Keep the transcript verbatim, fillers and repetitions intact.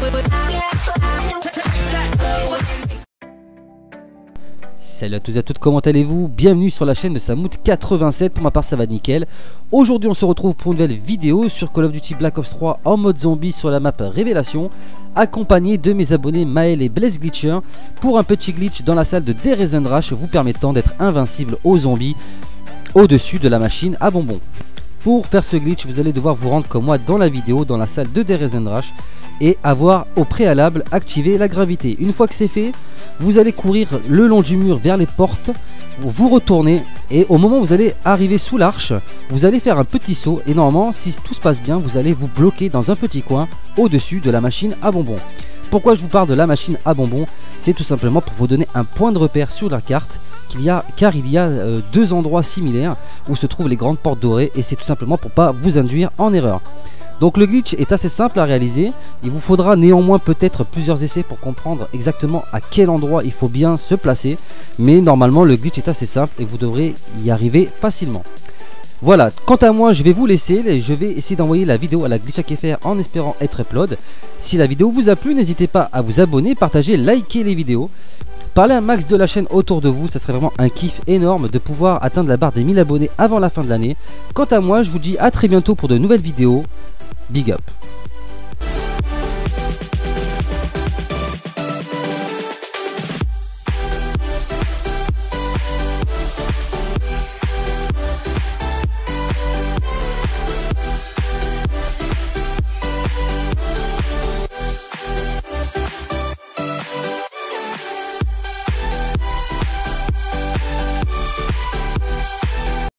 Salut à tous et à toutes, comment allez-vous? Bienvenue sur la chaîne de Samout quatre-vingt-sept, pour ma part ça va nickel. Aujourd'hui on se retrouve pour une nouvelle vidéo sur Call of Duty Black Ops trois en mode zombie sur la map Révélation, accompagné de mes abonnés Maël et Blaze Glitcher pour un petit glitch dans la salle de Dares and Rush vous permettant d'être invincible aux zombies au-dessus de la machine à bonbons. Pour faire ce glitch, vous allez devoir vous rendre comme moi dans la vidéo, dans la salle de Dares and Rush, et avoir au préalable activé la gravité. Une fois que c'est fait, vous allez courir le long du mur vers les portes, vous retournez, et au moment où vous allez arriver sous l'arche, vous allez faire un petit saut, et normalement, si tout se passe bien, vous allez vous bloquer dans un petit coin au-dessus de la machine à bonbons. Pourquoi je vous parle de la machine à bonbons? C'est tout simplement pour vous donner un point de repère sur la carte, qu'il y a, car il y a euh, deux endroits similaires où se trouvent les grandes portes dorées, et c'est tout simplement pour pas vous induire en erreur. Donc le glitch est assez simple à réaliser, il vous faudra néanmoins peut-être plusieurs essais pour comprendre exactement à quel endroit il faut bien se placer, mais normalement le glitch est assez simple et vous devrez y arriver facilement. Voilà, quant à moi je vais vous laisser, je vais essayer d'envoyer la vidéo à la Glitchhack F R en espérant être upload. Si la vidéo vous a plu, n'hésitez pas à vous abonner, partager, liker les vidéos. Parlez un max de la chaîne autour de vous, ça serait vraiment un kiff énorme de pouvoir atteindre la barre des mille abonnés avant la fin de l'année. Quant à moi, je vous dis à très bientôt pour de nouvelles vidéos. Big up.